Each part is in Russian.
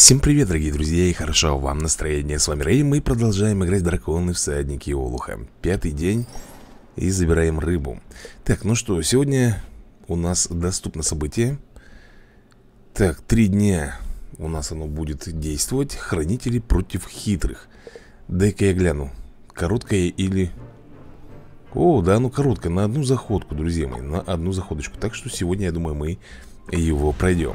Всем привет, дорогие друзья, и хорошо вам настроение. С вами Рэй, мы продолжаем играть в Драконы Всадники Олуха. Пятый день, и забираем рыбу. Так, ну что, сегодня у нас доступно событие. Так, 3 дня у нас оно будет действовать. Хранители против хитрых. Дай-ка я гляну, короткое или... О, да, ну короткое, на одну заходку, друзья мои, на одну заходочку. Так что сегодня, я думаю, мы его пройдем.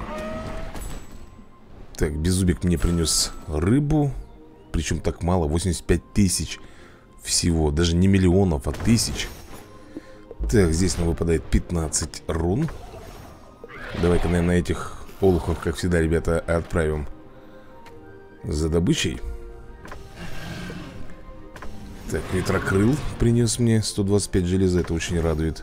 Так, Беззубик мне принес рыбу. Причем так мало, 85 тысяч всего. Даже не миллионов, а тысяч. Так, здесь нам выпадает 15 рун. Давай-ка, наверное, на этих олухов, как всегда, ребята, отправим за добычей. Так, ветрокрыл принес мне 125 железа. Это очень радует.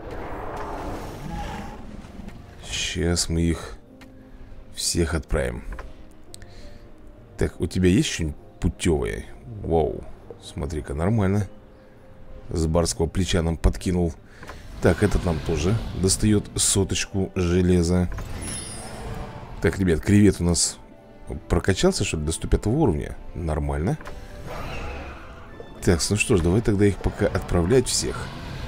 Сейчас мы их всех отправим. Так, у тебя есть что-нибудь путевое? Вау, смотри-ка, нормально. С барского плеча нам подкинул. Так, этот нам тоже достает 100 железа. Так, ребят, кревет у нас прокачался, что ли, до 105 уровня. Нормально. Так, ну что ж, давай тогда их пока отправлять всех.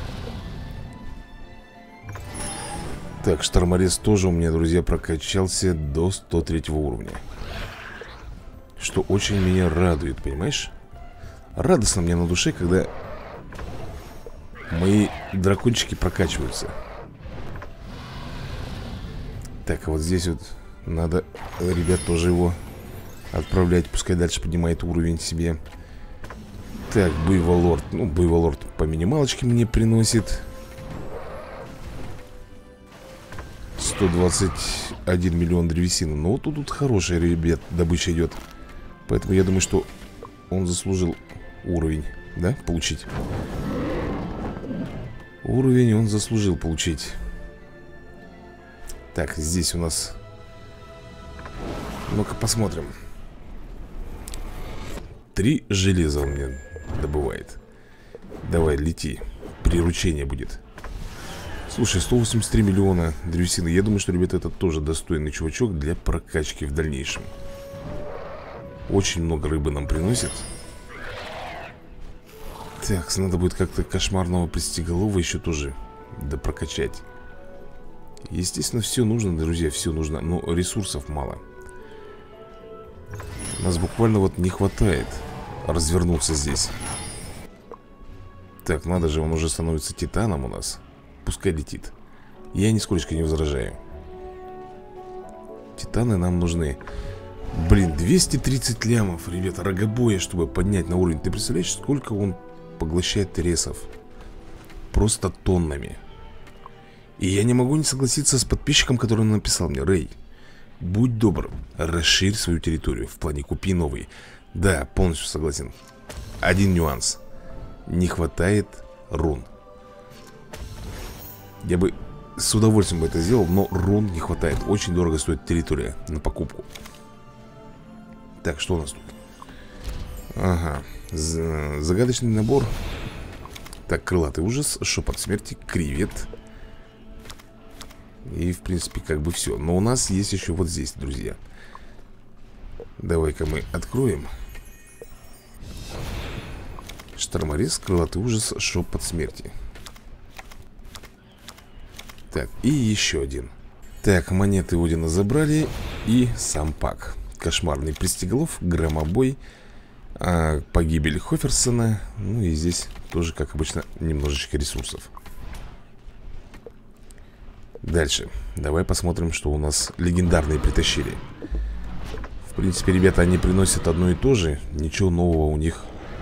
Так, шторморез тоже у меня, друзья, прокачался до 103 уровня. Что очень меня радует, понимаешь? Радостно мне на душе, когда мои дракончики прокачиваются. Так, а вот здесь вот надо, ребят, тоже его отправлять. Пускай дальше поднимает уровень себе. Так, Буйволорд. Ну, Буйволорд по минималочке мне приносит 121 миллион древесины. Ну, вот тут хорошая, ребят, добыча идет. Поэтому я думаю, что он заслужил уровень, да, получить. Уровень он заслужил получить. Так, здесь у нас... Ну-ка посмотрим. 3 железа он мне добывает. Давай, лети. Приручение будет. Слушай, 183 миллиона древесины. Я думаю, что, ребята, это тоже достойный чувачок для прокачки в дальнейшем. Очень много рыбы нам приносит. Так, надо будет как-то кошмарного пристеголового еще тоже допрокачать. Естественно, все нужно, друзья, все нужно. Но ресурсов мало. Нас буквально вот не хватает развернуться здесь. Так, надо же, он уже становится титаном у нас. Пускай летит. Я нисколько не возражаю. Титаны нам нужны. Блин, 230 лямов, ребята, рогобоя, чтобы поднять на уровень. Ты представляешь, сколько он поглощает ресов? Просто тоннами. И я не могу не согласиться с подписчиком, который написал мне: Рэй, будь добр, расширь свою территорию. В плане купи новый. Да, полностью согласен. Один нюанс. Не хватает рун. Я бы с удовольствием бы это сделал, но рун не хватает. Очень дорого стоит территория на покупку. Так, что у нас тут? Ага, загадочный набор. Так, крылатый ужас, шепот смерти, кревет. И, в принципе, как бы все. Но у нас есть еще вот здесь, друзья. Давай-ка мы откроем. Шторморез, крылатый ужас, шепот смерти. Так, и еще один. Так, монеты Одина забрали. И сам пак. Кошмарный пристеголов, громобой, погибель Хоферсона. Ну и здесь тоже, как обычно, немножечко ресурсов. Дальше. Давай посмотрим, что у нас легендарные притащили. В принципе, ребята, они приносят одно и то же. Ничего нового у них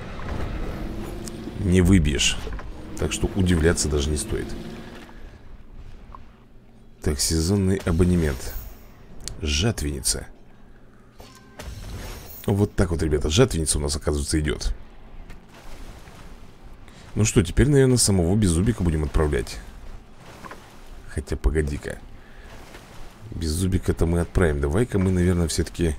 не выбьешь. Так что удивляться даже не стоит. Так, сезонный абонемент. Жатвенница. Вот так вот, ребята, жатвенница у нас, оказывается, идет. Ну что, теперь, наверное, самого Беззубика будем отправлять. Хотя, погоди-ка. Беззубика-то мы отправим. Давай-ка мы, наверное, все-таки...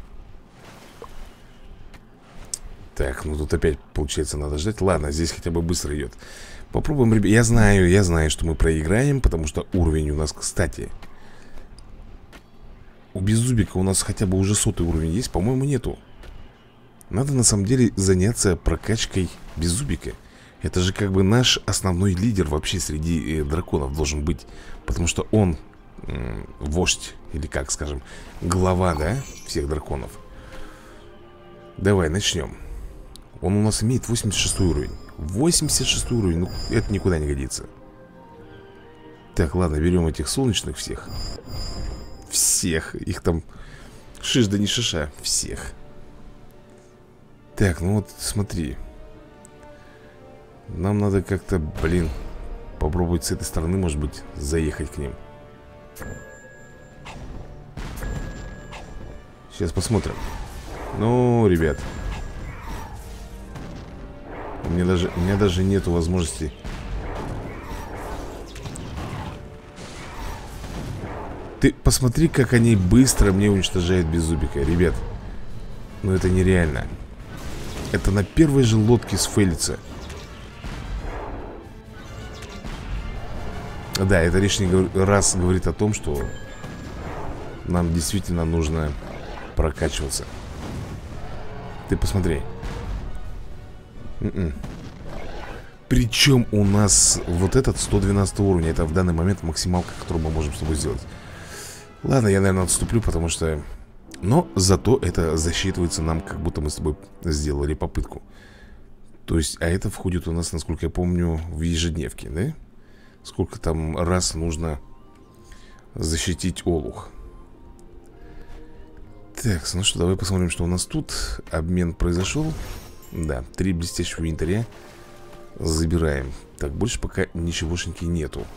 Так, ну тут опять, получается, надо ждать. Ладно, здесь хотя бы быстро идет. Попробуем, ребят. Я знаю, что мы проиграем, потому что уровень у нас, кстати... у Беззубика у нас хотя бы уже 100-й уровень есть? По-моему, нету. Надо на самом деле заняться прокачкой Беззубика. Это же как бы наш основной лидер вообще среди драконов должен быть. Потому что он вождь, или как скажем, глава, да, всех драконов. Давай, начнем. Он у нас имеет 86 уровень. 86 уровень, ну это никуда не годится. Так, ладно, берем этих солнечных всех. Всех, их там шиш да не шиша, всех. Так, ну вот смотри. Нам надо как-то, блин, попробовать с этой стороны, может быть, заехать к ним. Сейчас посмотрим. Ну, ребят, у меня даже нету возможности. Ты посмотри, как они быстро мне уничтожают Беззубика. Ребят, ну это нереально. Это на первой же лодке сфейлится. Да, это лишний раз говорит о том, что нам действительно нужно прокачиваться. Ты посмотри. Причем у нас вот этот 112 уровня. Это в данный момент максималка, которую мы можем с тобой сделать. Ладно, я, наверное, отступлю, потому что... Но зато это засчитывается нам, как будто мы с тобой сделали попытку. То есть, а это входит у нас, насколько я помню, в ежедневке, да? Сколько там раз нужно защитить олух. Так, ну что, давай посмотрим, что у нас тут. Обмен произошел. Да, 3 блестящих янтаря забираем. Так, больше пока ничегошеньки нету.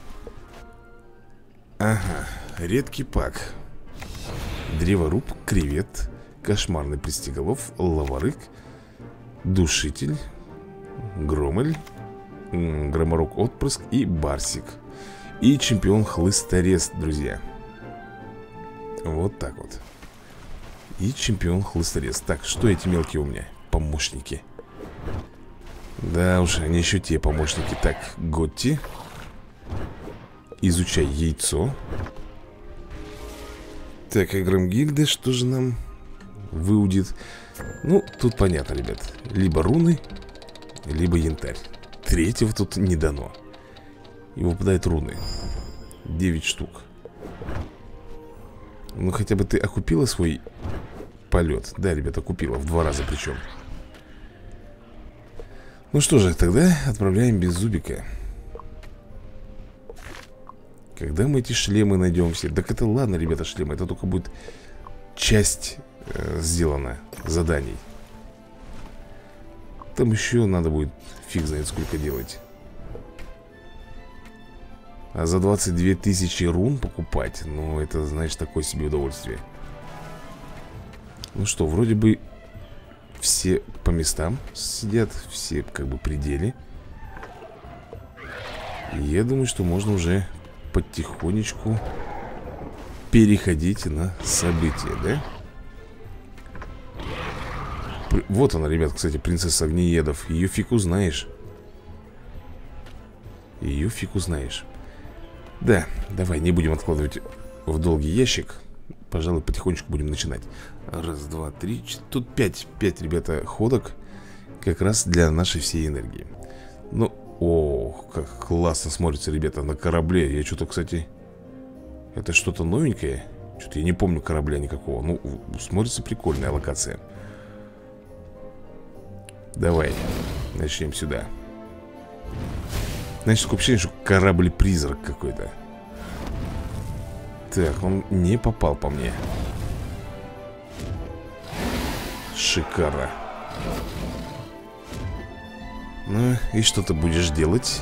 Ага, редкий пак. Древоруб, кревет, кошмарный пристеголов, лаварык, душитель, громель, громорок отпрыск и барсик. И чемпион хлысторез, друзья. Вот так вот. И чемпион хлысторез. Так, что эти мелкие у меня? Помощники. Да уж, они еще те помощники. Так, Готти. Изучай яйцо. Так, Громгильда, что же нам выудит? Ну, тут понятно, ребят. Либо руны, либо янтарь. Третьего тут не дано. И выпадают руны 9 штук. Ну, хотя бы ты окупила свой полет. Да, ребята, окупила, в 2 раза причем. Ну что же, тогда отправляем Беззубика. Когда мы эти шлемы найдем все? Так это ладно, ребята, шлемы. Это только будет часть сделана заданий. Там еще надо будет фиг знает сколько делать. А за 22 тысячи рун покупать, ну это, знаешь, такое себе удовольствие. Ну что, вроде бы все по местам сидят, все как бы при деле. И я думаю, что можно уже потихонечку переходить на события, да? Вот она, ребят, кстати, принцесса огнеедов. Ее фиг узнаешь. Ее фиг узнаешь. Да, давай, не будем откладывать в долгий ящик. Пожалуй, потихонечку будем начинать. Раз, два, три, тут 5, ребята, ходок. Как раз для нашей всей энергии. Ну, о, как классно смотрится, ребята, на корабле. Я что-то, кстати, это что-то новенькое. Что-то я не помню корабля никакого. Ну, смотрится прикольная локация. Давай, начнем сюда. Значит, такое ощущение, что корабль-призрак какой-то. Так, он не попал по мне. Шикарно. Ну, и что ты будешь делать?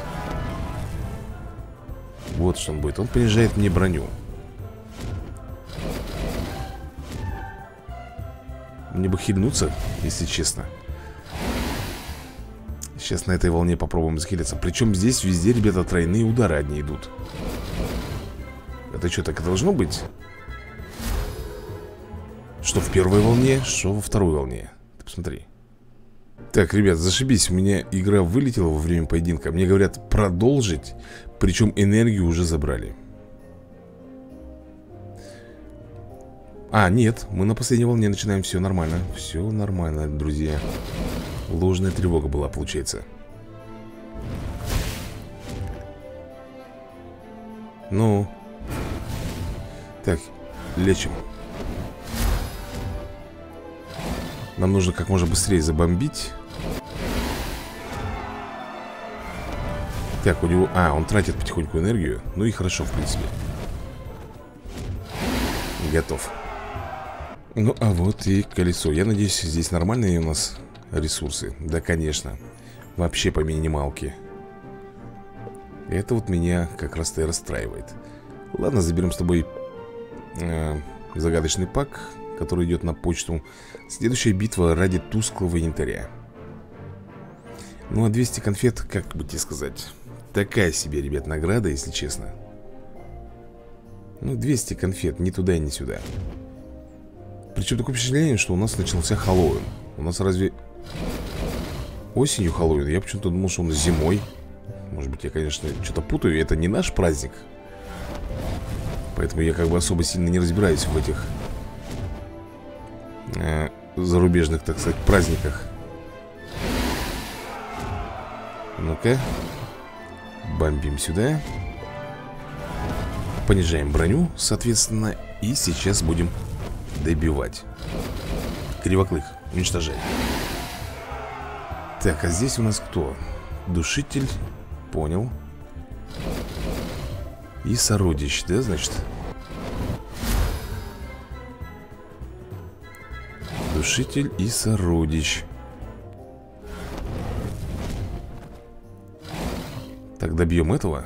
Вот что он будет. Он понижает мне броню. Мне бы хильнуться, если честно. Сейчас на этой волне попробуем захилиться. Причем здесь везде, ребята, тройные удары одни идут. Это что, так и должно быть? Что в первой волне, что во второй волне. Ты посмотри. Так, ребят, зашибись. У меня игра вылетела во время поединка. Мне говорят продолжить. Причем энергию уже забрали. А, нет, мы на последней волне начинаем. Все нормально. Все нормально, друзья. Ложная тревога была, получается. Ну. Так, лечим. Нам нужно как можно быстрее забомбить. Так, у него... А, он тратит потихоньку энергию. Ну и хорошо, в принципе. Готов. Ну, а вот и колесо. Я надеюсь, здесь нормальные у нас ресурсы. Да, конечно. Вообще по минималке. Это вот меня как раз-то и расстраивает. Ладно, заберем с тобой загадочный пак, который идет на почту. Следующая битва ради тусклого янтаря. Ну, а 200 конфет, как бы тебе сказать, такая себе, ребят, награда, если честно. Ну, 200 конфет, ни туда и ни сюда. Причем такое впечатление, что у нас начался Хэллоуин. У нас разве осенью Хэллоуин? Я почему-то думал, что он зимой. Может быть, я, конечно, что-то путаю. Это не наш праздник. Поэтому я как бы особо сильно не разбираюсь в этих зарубежных, так сказать, праздниках. Ну-ка. Бомбим сюда. Понижаем броню, соответственно. И сейчас будем добивать. Кривоклык, уничтожай. Так, а здесь у нас кто? Душитель. Понял. И сородич, да, значит? Душитель и сородич. Так, добьем этого.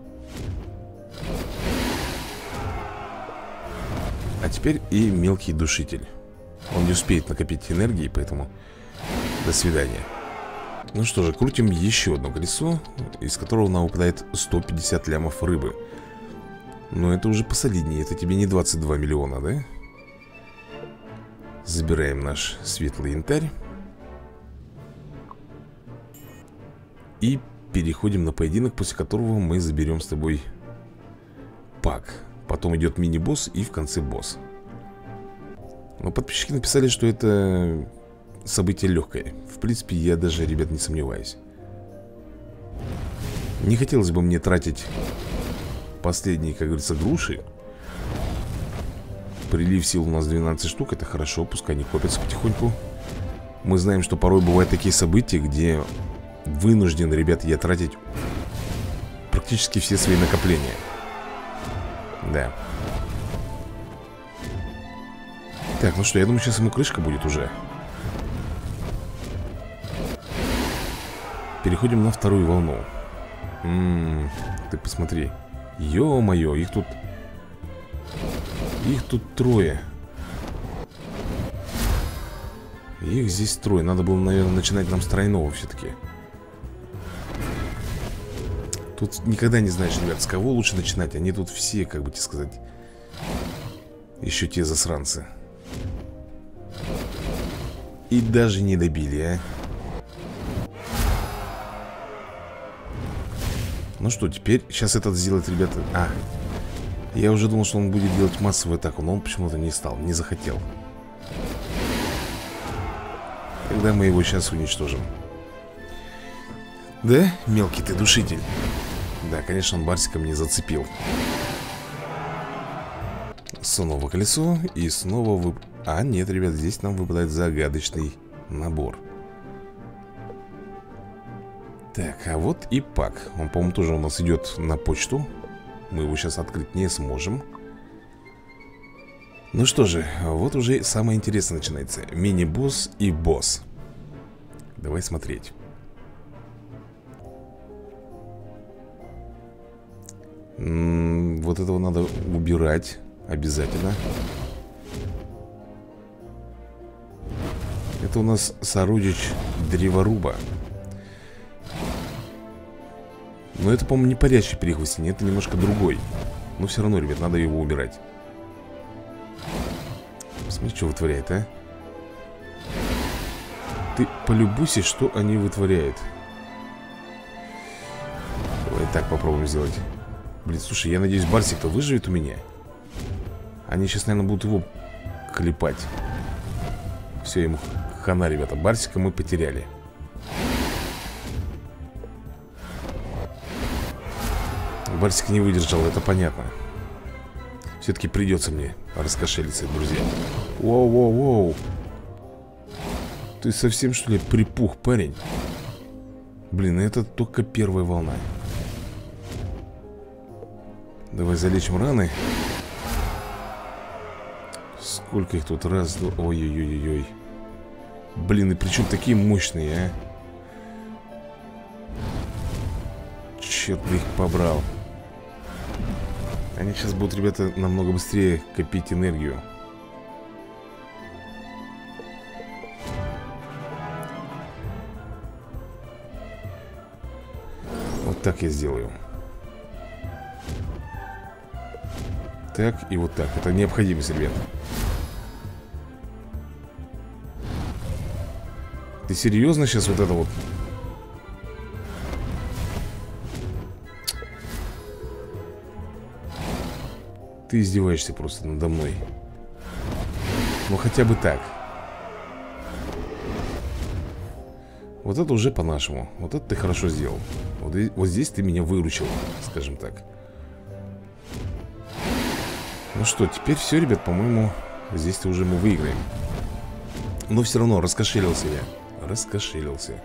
А теперь и мелкий душитель. Он не успеет накопить энергии, поэтому до свидания. Ну что же, крутим еще одно колесо, из которого нам выпадает 150 лямов рыбы. Но это уже посолиднее. Это тебе не 22 миллиона, да? Забираем наш светлый янтарь. И переходим на поединок, после которого мы заберем с тобой пак. Потом идет мини-босс и в конце босс. Но подписчики написали, что это событие легкое. В принципе, я даже, ребят, не сомневаюсь. Не хотелось бы мне тратить последние, как говорится, груши. Прилив сил у нас 12 штук. Это хорошо, пускай они копятся потихоньку. Мы знаем, что порой бывают такие события, где вынужден, ребят, я тратить практически все свои накопления. Да. Так, ну что, я думаю, сейчас ему крышка будет уже. Переходим на вторую волну. Ты посмотри. Ё-моё, их тут трое. Их здесь трое. Надо было, наверное, начинать нам с тройного все-таки. Тут никогда не знаешь, ребят, с кого лучше начинать. Они тут все, как бы тебе сказать, еще те засранцы. И даже не добили, а. Ну что, теперь сейчас этот сделает, ребята. Я уже думал, что он будет делать массовую атаку, но он почему-то не стал, не захотел. Тогда мы его сейчас уничтожим. Да, мелкий ты душитель. Да, конечно, он барсиком не зацепил. Снова колесо. И снова нет, ребят, здесь нам выпадает загадочный набор. Так, а вот и пак. Он, по-моему, тоже у нас идет на почту. Мы его сейчас открыть не сможем. Ну что же, вот уже самое интересное начинается. Мини-босс и босс. Давай смотреть. Вот этого надо убирать обязательно. Это у нас сородич древоруба. Но это, по-моему, не парящий прихвостень. Это немножко другой. Но все равно, ребят, надо его убирать. Смотри, что вытворяет, а. Ты полюбуйся, что они вытворяют. Давай так попробуем сделать. Блин, слушай, я надеюсь, барсик-то выживет у меня. Они сейчас, наверное, будут его клепать. Все, ему хана, ребята. Барсика мы потеряли. Барсик не выдержал, это понятно. Все-таки придется мне раскошелиться, друзья. Воу-воу-воу. Ты совсем, что ли, припух, парень? Блин, это только первая волна. Давай залечим раны. Сколько их тут? Раз, два... Ой-ой-ой-ой. Блин, и причем такие мощные, а? Черт их побрал. Они сейчас будут, ребята, намного быстрее копить энергию. Вот так я сделаю. Так и вот так. Это необходимость, ребят. Ты серьезно сейчас вот это вот? Ты издеваешься просто надо мной. Ну хотя бы так. Вот это уже по-нашему. Вот это ты хорошо сделал. Вот здесь ты меня выручил, скажем так. Ну что, теперь все, ребят, по-моему, здесь-то уже мы выиграем. Но все равно раскошелился я. Раскошелился.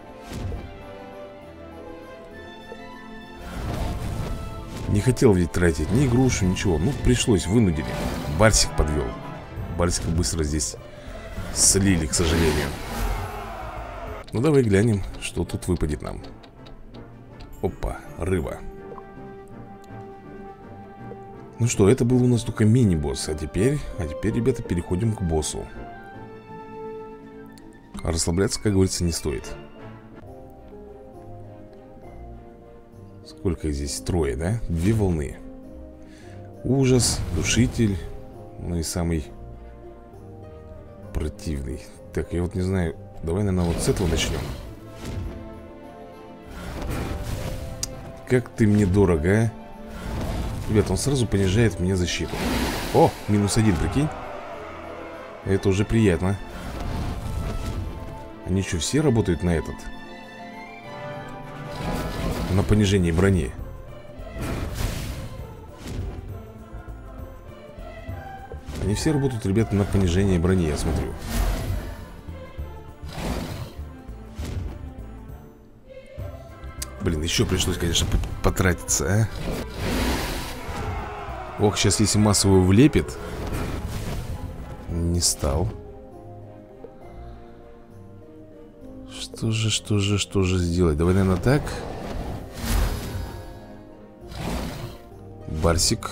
Не хотел ведь тратить ни грушу, ничего. Ну, пришлось, вынудили. Барсик подвел. Барсика быстро здесь слили, к сожалению. Ну, давай глянем, что тут выпадет нам. Опа, рыба. Ну что, это был у нас только мини-босс. А теперь, ребята, переходим к боссу. А расслабляться, как говорится, не стоит. Сколько их здесь? Трое, да? 2 волны. Ужас, душитель. Ну и самый противный. Так, я вот не знаю. Давай, наверное, вот с этого начнем. Как ты мне дорог, а? Ребята, он сразу понижает мне защиту. О, -1, прикинь. Это уже приятно. Они что, все работают на этот? На понижении брони. Они все работают, ребята, на понижении брони, я смотрю. Блин, еще пришлось, конечно, потратиться, а? Ох, сейчас если массово влепит. Не стал. Что же сделать? Давай, наверное, так. Барсик.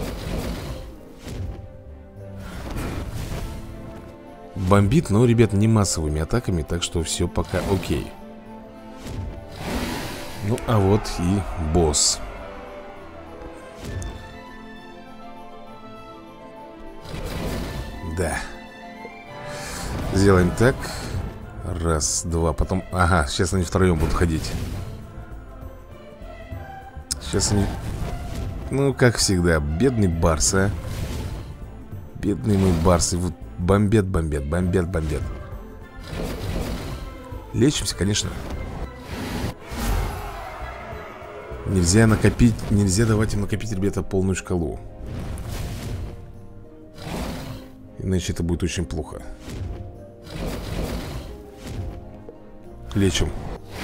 Бомбит, но, ребят, не массовыми атаками. Так что все пока окей. Ну, а вот и босс. Да. Сделаем так. Раз, два, потом... Ага, сейчас они втроем будут ходить. Сейчас они... Ну, как всегда, бедный барс, а. Бедный мой барс. И вот бомбят. Лечимся, конечно. Нельзя накопить... Нельзя давать им накопить, ребята, полную шкалу. Иначе это будет очень плохо. Лечим.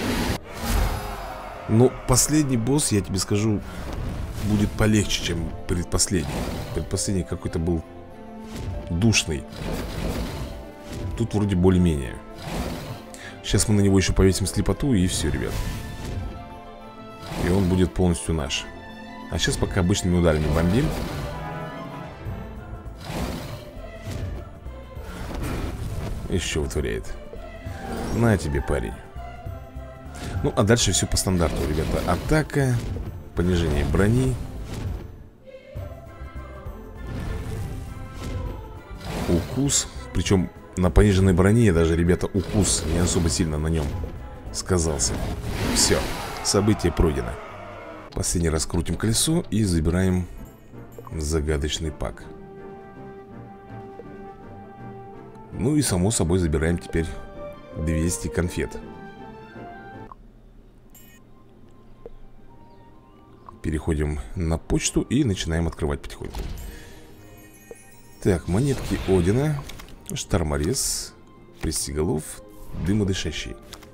Но последний босс, я тебе скажу, будет полегче, чем предпоследний. Предпоследний какой-то был душный. Тут вроде более-менее. Сейчас мы на него еще повесим слепоту, и все, ребят. И он будет полностью наш. А сейчас пока обычными ударами бомбим. Еще вытворяет. На тебе, парень. Ну, а дальше все по стандарту, ребята. Атака, понижение брони, укус. Причем на пониженной броне даже, ребята, укус не особо сильно на нем сказался. Все, событие пройдено. Последний раз крутим колесо и забираем загадочный пак. Ну и само собой забираем теперь 200 конфет. Переходим на почту и начинаем открывать потихоньку. Так, монетки Одина, шторморез, пристеголов, дымодышащий.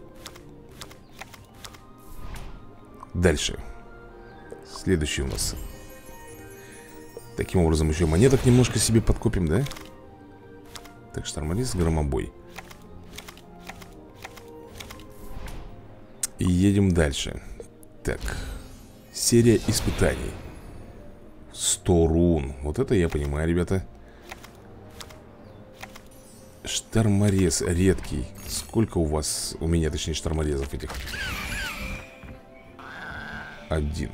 Дальше. Следующий у нас. Таким образом еще монеток немножко себе подкопим, да? Так, шторморез, громобой. И едем дальше. Так. Серия испытаний. 100 рун. Вот это я понимаю, ребята. Шторморез редкий. Сколько у вас, у меня точнее, шторморезов этих? 1.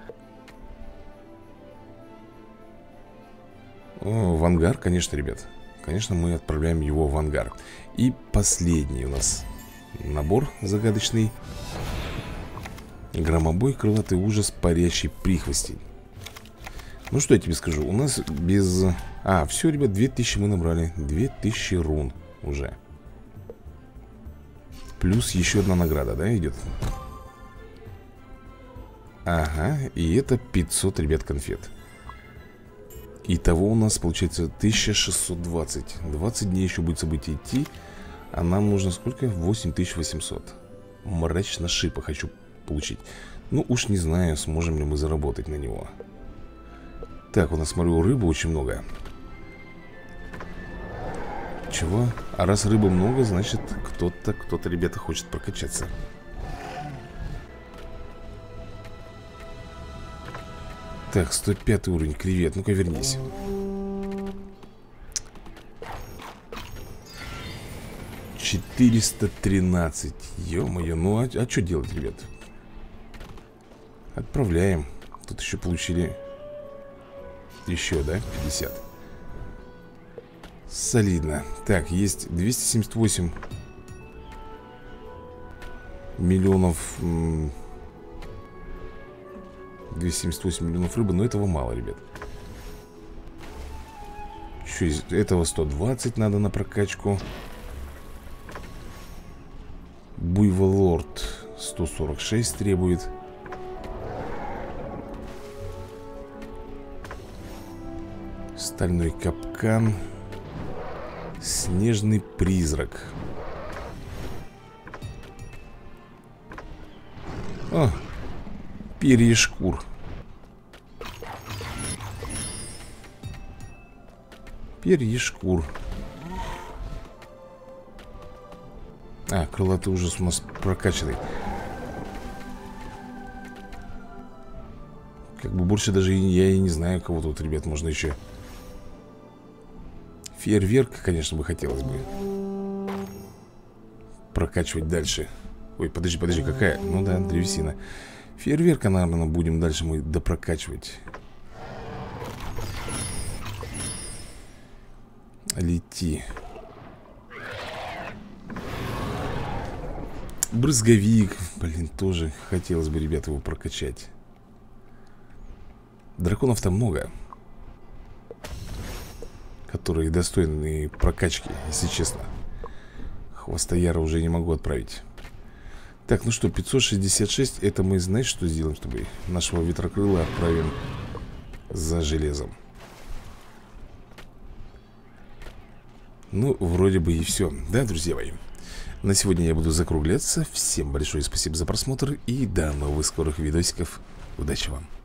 О, в ангар, конечно, ребят. Конечно, мы отправляем его в ангар. И последний у нас набор загадочный. Громобой, крылатый ужас, парящий прихвостень. Ну что я тебе скажу, у нас без... А, все, ребят, 2000 мы набрали. 2000 рун уже. Плюс еще одна награда, да, идет? Ага, и это 500, ребят, конфет. Итого у нас получается 1620. 20 дней еще будет событие идти. А нам нужно сколько? 8800. Мрачно шипа хочу получить. Ну уж не знаю, сможем ли мы заработать на него. Так, у нас, смотрю, рыбы очень много. Чего? А раз рыбы много, значит кто-то, ребята, хочет прокачаться. Так, 105 уровень, кревет, ну-ка вернись. $413. Ё-моё, ну а что делать, ребят? Отправляем. Тут еще получили. Еще, да? 50. Солидно. Так, есть 278 миллионов. 278 миллионов рыбы, но этого мало, ребят. Еще из этого 120 надо на прокачку. Буйволорд 146 требует. Стальной капкан. Снежный призрак. О, перья шкур. Перья шкур. А, крылатый ужас у нас прокачанный. Как бы больше даже я и не знаю, кого тут, ребят, можно еще. Фейерверк, конечно, бы хотелось бы прокачивать дальше. Ой, подожди, какая? Ну да, древесина. Фейерверка, наверное, будем дальше мы допрокачивать. Лети. Брызговик. Блин, тоже хотелось бы, ребята, его прокачать. Драконов-то много, которые достойны прокачки, если честно. Хвостояра уже не могу отправить. Так, ну что, 566. Это мы, знаете, что сделаем, чтобы нашего ветрокрыла отправим за железом. Ну, вроде бы и все. Да, друзья мои? На сегодня я буду закругляться. Всем большое спасибо за просмотр и до новых скорых видосиков. Удачи вам!